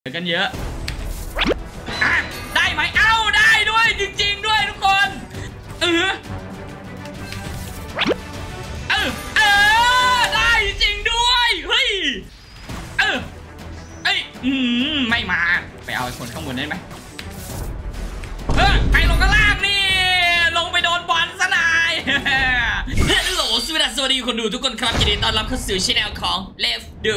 กันเยอะได้ไหมเอ้าได้ด้วยจริงๆด้วยทุกคนได้จริงด้วยเฮ้ยไม่มาไปเอาคนข้างบนได้ไหมไปลงข้างล่างนี่ลงไปโดนบอลซะหน่อยฮัลโหลสวัสดีคนดูทุกคนครับยินดีต้อนรับเข้าสู่ช่องของ Let's Do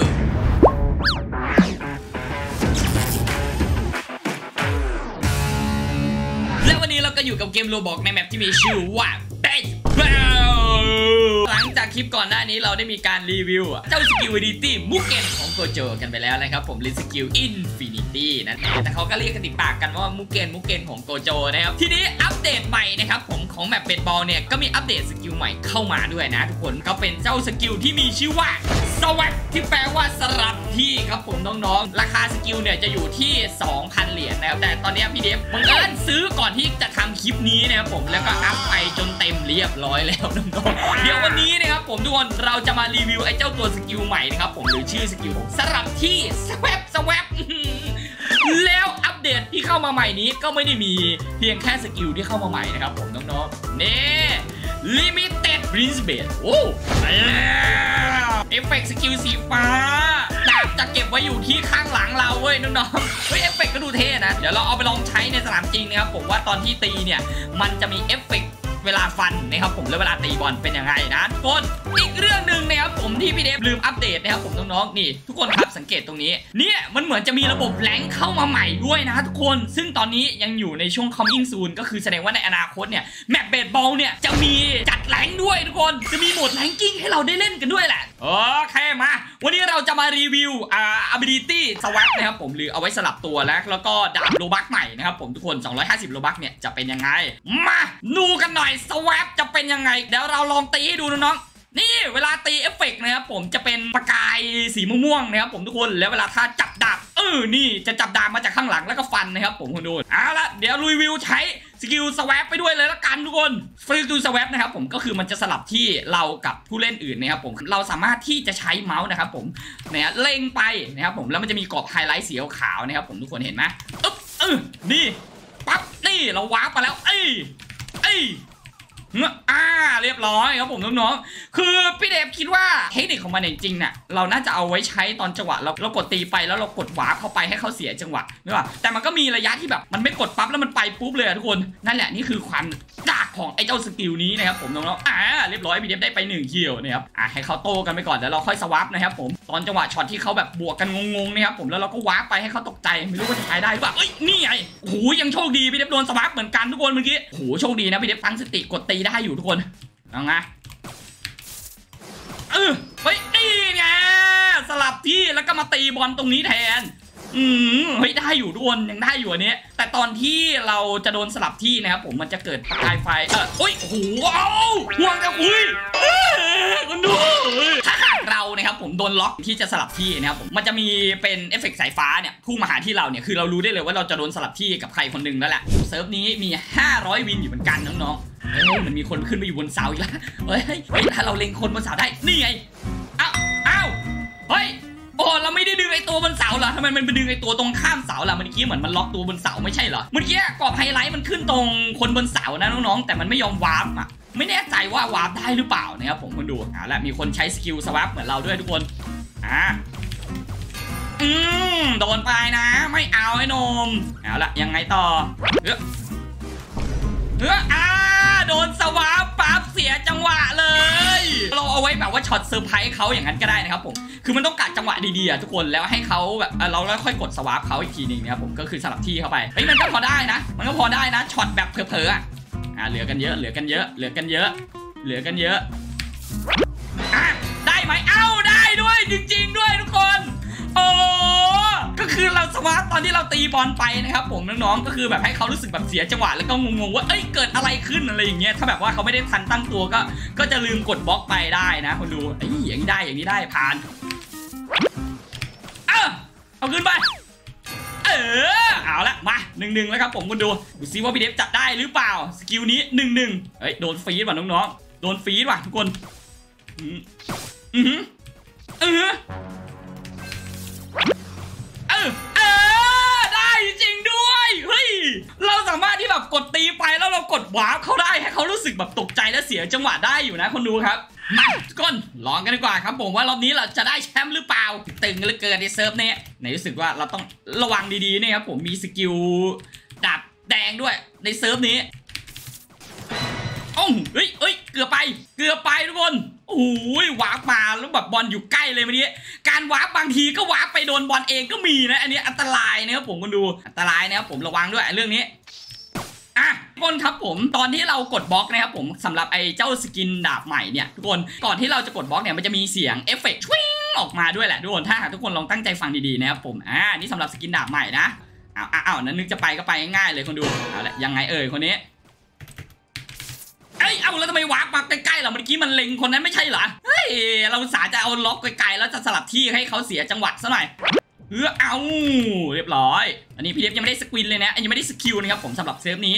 และวันนี้เราก็อยู่กับเกมโรบอกในแมปที่มีชื่อว่าเบสบอลหลังจากคลิปก่อนหน้านี้เราได้มีการรีวิวเจ้าสกิลอินฟินิตี้มุกเกนของโกโจกันไปแล้วนะครับผมสกิลอินฟินิตี้นั่นเองแต่เขาก็เรียกกันติดปากกันว่ามุกเกนของโกโจนะครับทีนี้อัปเดตใหม่นะครับผมของแมปเบสบอลเนี่ยก็มีอัปเดตสกิลใหม่เข้ามาด้วยนะทุกคนก็เป็นเจ้าสกิลที่มีชื่อว่าสวัสดที่แปลว่าสลับที่ครับผมน้องๆราคาสกิลเนี่ยจะอยู่ที่ 2,000 เหรียญนะครับแต่ตอนนี้พี่เดฟบังเอิญซื้อก่อนที่จะทำคลิปนี้นะครับผมแล้วก็อัพไปจนเต็มเรียบร้อยแล้วน้องๆเดี๋ยววันนี้นะครับผมทุกคนเราจะมารีวิวไอ้เจ้าตัวสกิลใหม่นะครับผมหรือชื่อสกิลสลับที่สวับแล้วอัปเดตที่เข้ามาใหม่นี้ก็ไม่ได้มีเพียงแค่สกิลที่เข้ามาใหม่นะครับผมน้องๆนี่Limited Prince Base โอ้เอฟเฟกต์สกิลสีฟ้าดาบจะเก็บไว้อยู่ที่ข้างหลังเราเว้ยน้องๆเฮ้ยเอฟเฟกต์ก็ดูเท่นะเดี๋ยวเราเอาไปลองใช้ในสนามจริงนะครับผมว่าตอนที่ตีเนี่ยมันจะมีเอฟเฟกต์เวลาฟันนะครับผมแล้วเวลาตีบอลเป็นยังไงนะทุกคนอีกเรื่องหนึ่งนะครับผมที่พี่เดฟลืมอัปเดตนะครับผมน้องๆนี่ทุกคนครับสังเกตตรงนี้เนี่ยมันเหมือนจะมีระบบแรงเข้ามาใหม่ด้วยนะทุกคนซึ่งตอนนี้ยังอยู่ในช่วง coming soon ก็คือแสดงว่าในอนาคตเนี่ยแมปเบสบอลเนี่ยจะมีจัดแรงด้วยทุกคนจะมีโหมดแรงกิ้งให้เราได้เล่นกันด้วยแหละโอเคมาวันนี้เราจะมารีวิวability swap นะครับผมหรือเอาไว้สลับตัวแล้วก็ดาบโลบัคใหม่นะครับผมทุกคน250โลบัคเนี่ยจะเป็นยังไงมาดูกันหน่อยสวปจะเป็นยังไงเดี๋ยวเราลองตีให้ดูน้องๆนี่เวลาตีเอฟเฟกต์นะครับผมจะเป็นประกายสีม่วงๆนะครับผมทุกคนแล้วเวลาถ้าจับดาบนี่จะจับดาบมาจากข้างหลังแล้วก็ฟันนะครับผมคุณดูเอาละเดี๋ยวรีวิวใช้สกิลสวปไปด้วยเลยละกันทุกคนสกิลสวปนะครับผมก็คือมันจะสลับที่เรากับผู้เล่นอื่นนะครับผมเราสามารถที่จะใช้เมาส์นะครับผมเนี่ยเล็งไปนะครับผมแล้วมันจะมีกรอบไฮไลท์สีขาวนะครับผมทุกคนเห็นไหมนี่ปั๊บนี่เราวาร์ปมาแล้วเรียบร้อยครับผมน้องๆคือพี่เดฟคิดว่าเทคนิคของมันจริงๆเนี่ยเราน่าจะเอาไว้ใช้ตอนจังหวะเรากดตีไปแล้วเรากดวาร์ปเข้าไปให้เขาเสียจังหวะใช่ป่ะแต่มันก็มีระยะที่แบบมันไม่กดปั๊บแล้วมันไปปุ๊บเลยทุกคนนั่นแหละนี่คือความยากของไอ้เจ้าสกิลนี้นะครับผมน้องๆเรียบร้อยพี่เดฟได้ไป1คิวนะครับให้เขาโต้กันไปก่อนแล้วเราค่อยสวาร์ปนะครับผมตอนจังหวะช็อตที่เขาแบบบวกกันงงๆนะครับผมแล้วเราก็วาร์ปไปให้เขาตกใจไม่รู้ว่าจะใช้ได้หรือเปล่านี่ไงโอ้โหยังโชคดีพี่เดฟโดนสวาร์ปเหมือนกันทุกคนเมื่อกี้โอ้โหโชคดีนะพี่เดฟตั้งสติกดตีได้อยู่ทุกคนเอาไงเฮ้ยนี่ไงสลับที่แล้วก็มาตีบอลตรงนี้แทนเฮ้ยได้อยู่ทุกคนยังได้อยู่อันนี้แต่ตอนที่เราจะโดนสลับที่นะครับผมมันจะเกิดประกายไฟโอ้ยโอ้โหห่วงกันคุณดูถ้าหากเรานะครับผมโดนล็อกที่จะสลับที่นะครับผมมันจะมีเป็นเอฟเฟกต์สายฟ้าเนี่ยพุ่งมาหาที่เราเนี่ยคือเรารู้ได้เลยว่าเราจะโดนสลับที่กับใครคนหนึ่งแล้วแหละเซิร์ฟนี้มี500วินอยู่เหมือนกันน้องๆมันมีคนขึ้นมาอยู่บนเสาอีกแล้วเฮ้ยถ้าเราเล็งคนบนเสาได้นี่ไงอ้าวเฮ้ยโอ้เราไม่ได้ดึงไอตัวบนเสาเหรอทำไมมันไปดึงไอตัวตรงข้ามเสาล่ะเมื่อกี้เหมือนมันล็อกตัวบนเสาไม่ใช่เหรอเมื่อกี้กรอบไฮไลท์มันขึ้นตรงคนบนเสานะน้องๆแต่มันไม่ยอมวาร์ปไม่แน่ใจว่าวาร์ปได้หรือเปล่านะครับผมมาดูและมีคนใช้สกิลสวาร์ปเหมือนเราด้วยทุกคนโดนไปนะไม่เอาไอ้นมเอาละยังไงต่อโดนสวาร์ปปั๊บเสียจังหวะเลยเราเอาไว้แบบว่าช็อตเซอร์ไพรส์เขาอย่างนั้นก็ได้นะครับผมคือมันต้องกัดจังหวะดีๆทุกคนแล้วให้เขาแบบเราแล้วค่อยกดสวาร์ปเขาอีกทีนึงนะครับผมก็คือสลับที่เข้าไปมันก็พอได้นะช็อตแบบเผลอๆเหลือกันเยอะได้ไหมได้ด้วยจริงๆด้วยทุกคนโอ้ก็คือเราสวาร์ปตอนที่เราตีบอลไปนะครับผมน้องๆก็คือแบบให้เขารู้สึกแบบเสียจังหวะแล้วก็งงๆว่าเกิดอะไรขึ้นอะไรอย่างเงี้ยถ้าแบบว่าเขาไม่ได้ทันตั้งตัวก็จะลืมกดบล็อกไปได้นะคนดูอย่างนี้ได้ผ่านเอาขึ้นไปเอาละมา1-1แล้วครับผมคุณดูซิว่าพี่เดฟจัดได้หรือเปล่าสกิลนี้1-1โดนฟีดว่ะน้องๆโดนฟีดว่ะทุกคนกดวาร์ปเขาได้ให้เขารู้สึกแบบตกใจและเสียจังหวะได้อยู่นะคนดูครับมาก้นลองกันดีกว่าครับผมว่ารอบนี้เราจะได้แชมป์หรือเปล่าตึงเหลือเกินในเซิร์ฟนี้ไหนรู้สึกว่าเราต้องระวังดีๆนี่ครับผมมีสกิลดาบแดงด้วยในเซิร์ฟนี้เฮ้ยเกือบไปทุกคนโอ้ยวาร์ปมาแล้วแบบบอลอยู่ใกล้เลยวันนี้การวาร์ปบางทีก็วาร์ปไปโดนบอลเองก็มีนะอันนี้อันตรายนะครับผมคนดูอันตรายนะครับผมระวังด้วยเรื่องนี้ทุกคนครับผมตอนที่เรากดบล็อกนะครับผมสำหรับไอ้เจ้าสกินดาบใหม่เนี่ยทุกคนก่อนที่เราจะกดบล็อกเนี่ยมันจะมีเสียงเอฟเฟกต์ชิงออกมาด้วยแหละทุกคนถ้าหากทุกคนลองตั้งใจฟังดีๆนะครับผมนี่สำหรับสกินดาบใหม่นะนั้นนึกจะไปก็ไปง่ายเลยคนดูเอาละยังไงคนนี้แล้วทำไมวาร์ปมาใกล้ๆเราเมื่อกี้มันเล็งคนนั้นไม่ใช่เหรอเฮ้ยเราสาจะเอาล็อกไกลๆแล้วจะสลับที่ให้เขาเสียจังหวะซะหน่อยเรียบร้อยอันนี้พี่เดฟยังไม่ได้สกวินเลยนะยังไม่ได้สกิลนะครับผมสำหรับเซฟนี้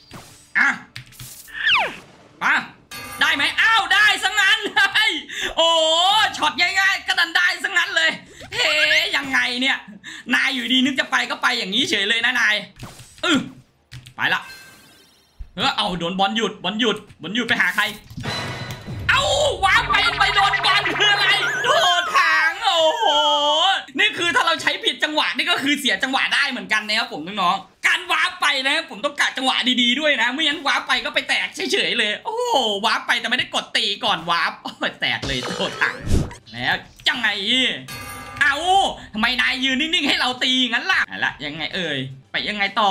ได้ไหมได้ซะงั้นโอ้ช็อตง่ายๆก็ดันได้ซะงั้นเลยเฮ้ยังไงเนี่ยนายอยู่ดีนึกจะไปก็ไปอย่างนี้เฉยเลยนะนายไปละโดนบอลหยุดไปหาใครวางไปโดนบอลคืออะไรโดนทางโอ้โหนี่คือถ้าเราใช้ผิดจังหวะนี่ก็คือเสียจังหวะได้เหมือนกันนะครับผมน้องๆการวาร์ปไปนะผมต้องกะจังหวะดีๆด้วยนะไม่งั้นวาร์ปไปก็ไปแตกเฉยๆเลยโอ้วาร์ปไปแต่ไม่ได้กดตีก่อนวาร์ปแตกเลยโดนทางแล้วยังไงทำไมนายยืนนิ่งๆให้เราตีงั้นล่ะยังไงไปยังไงต่อ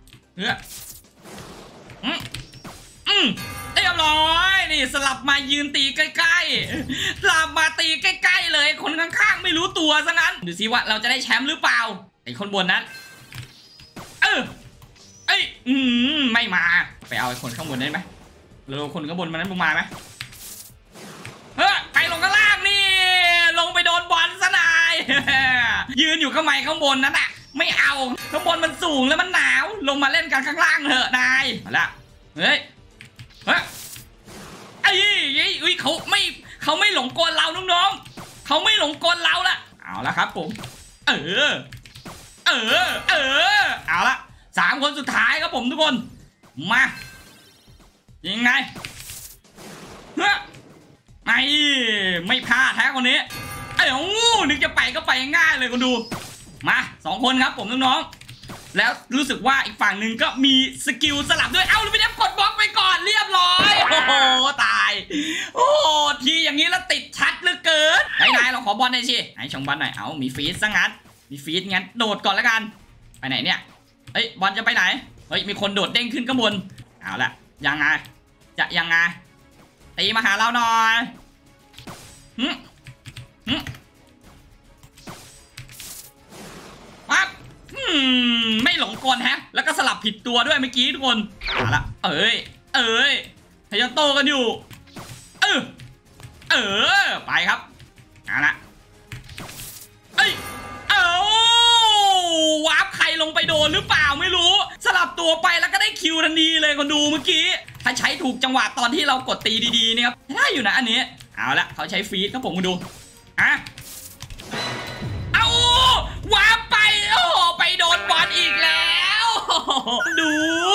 เรียบร้อยนี่สลับมายืนตีใกล้ๆสลับมาตีใกล้ๆเลยคนข้างๆไม่รู้ตัวซะงั้นดูสิว่าเราจะได้แชมป์หรือเปล่าไอ้คนบนนั้นไม่มาไปเอาไอ้คนข้างบนได้ไหมเราคนข้างบนมันนั้นมาไหมใครลงข้างล่างนี่ลงไปโดนบอลซะนายยืนอยู่ข้างในข้างบนนั้นไม่เอาข้างบนมันสูงแล้วมันหนาวลงมาเล่นกันข้างล่างเถอะนายมาละเขาไม่หลงกลเราน้องๆเขาไม่หลงกลเราละเอาละครับผมเอาละ3 คนสุดท้ายครับผมทุกคนมายังไงไม่พลาดแท้คนนี้นึกจะไปก็ไปง่ายเลยคุณดูมา2 คนครับผมน้องๆแล้วรู้สึกว่าอีกฝั่งหนึ่งก็มีสกิลสลับด้วยลูกพี่เดฟกดบล็อกไปก่อนเรียบร้อยโอ้โหตายทีอย่างนี้แล้วติดชัดเหลือเกินนายเราขอบอลหน่อยสิให้ชงบอลหน่อยมีฟีดซะงั้นมีฟีดงั้นโดดก่อนแล้วกันไปไหนเนี่ยบอลจะไปไหนมีคนโดดเด้งขึ้นข้างบนเอาละยังไงตีมาหาเราหน่อยไม่หลงกลแล้วก็สลับผิดตัวด้วยเมื่อกี้ทุกคนเอาละทยันโตกันอยู่ไปครับเอาละวาร์ปใครลงไปโดนหรือเปล่าไม่รู้สลับตัวไปแล้วก็ได้คิวทันทีเลยคนดูเมื่อกี้ถ้าใช้ถูกจังหวะตอนที่เรากดตีดีๆนะครับได้อยู่นะอันนี้เอาละเขาใช้ฟีดครับผมคุณดูวาร์ปไปไปโดนบอลอีกแล้วดู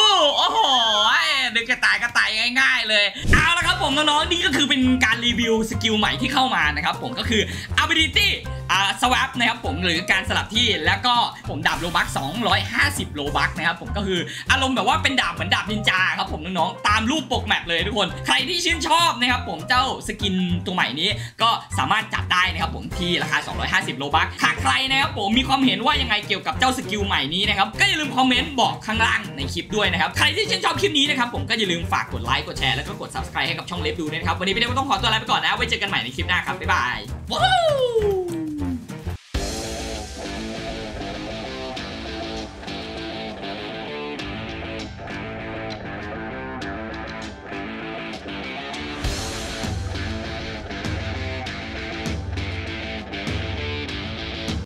นึกจะตายก็ตายง่ายๆเลยเอาละครับผมน้องๆนี่ก็คือเป็นการรีวิวสกิลใหม่ที่เข้ามานะครับผมก็คือ ability swap นะครับผมหรือการสลับที่แล้วก็ผมดาบโลบัค250โลบัคนะครับผมก็คืออารมณ์แบบว่าเป็นดาบเหมือนดาบนินจาครับผมน้องๆตามรูปปกแมปเลยทุกคนใครที่ชื่นชอบนะครับผมเจ้าสกินตัวใหม่นี้ก็สามารถจับได้นะครับผมที่ราคา250โลบัคหากใครนะครับผมมีความเห็นว่ายังไงเกี่ยวกับเจ้าสกิลใหม่นี้นะครับก็อย่าลืมคอมเมนต์บอกข้างล่างในคลิปด้วยนะครับใครที่ชื่นชอบคลิปนี้นะครับผมก็อย่าลืมฝากกดไลค์กดแชร์แล้วก็กด subscribe ให้กับช่องเล็บดูนะครับวันนี้พี่เดฟต้องขอตัวลาไปก่อนนะไว้เจอกันใหม่ในคลิปหน้าครับบ๊ายบายว้าว